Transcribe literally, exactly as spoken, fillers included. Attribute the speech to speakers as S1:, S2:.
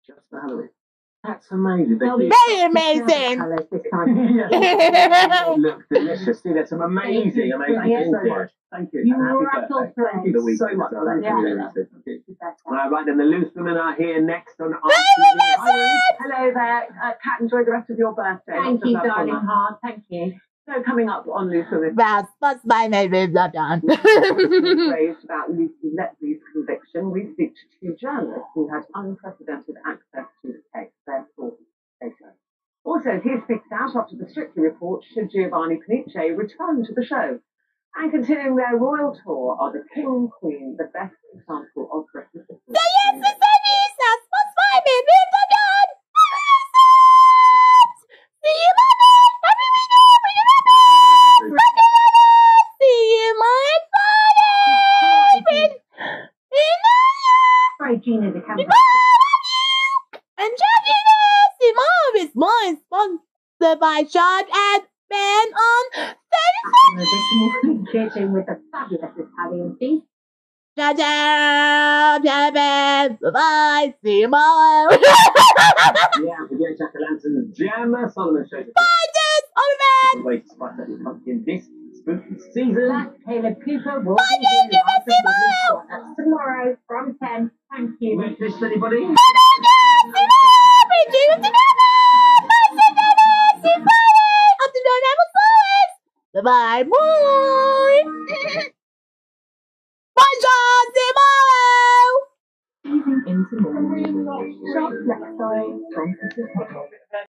S1: Just for Halloween. That's amazing.
S2: Well,
S1: They
S2: very amazing.
S1: Colours this time. They look delicious. See, that's some amazing, amazing. Thank you so much. Thank you.
S2: You
S1: Happy
S2: rattle
S1: birthday.
S2: through.
S1: Thank you so much.
S2: Yeah.
S1: All right, then the loose women are here next on R T V. Hello there. Uh, Kat, enjoy the rest of your birthday.
S2: Thank you, darling heart. Thank you.
S1: So coming up on Loose Women.
S2: That's, that's my name is not done.
S1: Raised about Lucy Letley's conviction, we speak to two journalists who had unprecedented access to the text, their thoughts later. Also, he speaks out after the Strictly report should Giovanni Panice return to the show. And continuing their royal tour are the King and Queen, the best example of British. So
S2: yes, the Sundays, that's what's my name is not done. See you Monday. Happy weekend for you Monday. See you my Friday. Sorry, Gina, the camera. And Judginess, Imam is my sponsor by Shot and Ben on thirty-five. Kitchen with a fabulous Italian feast. Ta-da! Ta-da! Bye-bye. See you tomorrow.
S1: Yeah, forget Jack-o'-lanterns, Jam, Solomon shows.
S2: Bye, dudes. Over.
S1: Wait to spice up your pumpkin this spooky season.
S2: Black Caleb Cooper will Bye, be here live with tomorrow. That's tomorrow from ten. Thank you.
S1: Wish this to anybody?
S2: Bye-bye. Bye. Bye, John. See you tomorrow.
S3: Easing into more. Shop next time.